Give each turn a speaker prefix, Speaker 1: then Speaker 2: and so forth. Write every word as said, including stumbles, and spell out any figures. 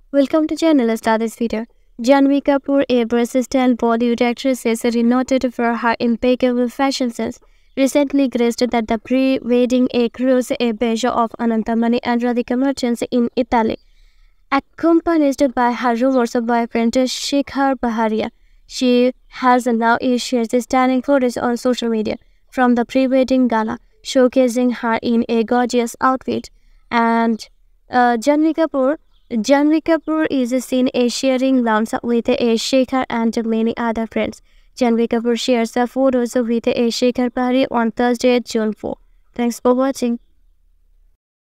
Speaker 1: Welcome to channel. Let's start this video. Janhvi Kapoor, a versatile Bollywood actress, is renowned for her impeccable fashion sense. Recently graced at the pre-wedding a cruise a beau of Anant Radhika merchants in Italy, accompanied by her rumors boyfriend Shikhar Pahariya. She has now shared stunning photos on social media from the pre-wedding gala, showcasing her in a gorgeous outfit. And uh, Janhvi Kapoor Janhvi Kapoor is seen as sharing lounge with a Shikhar and many other friends. Janhvi Kapoor shares the photos with a Shikhar Pahariya on Thursday, June fourth. Thanks for watching.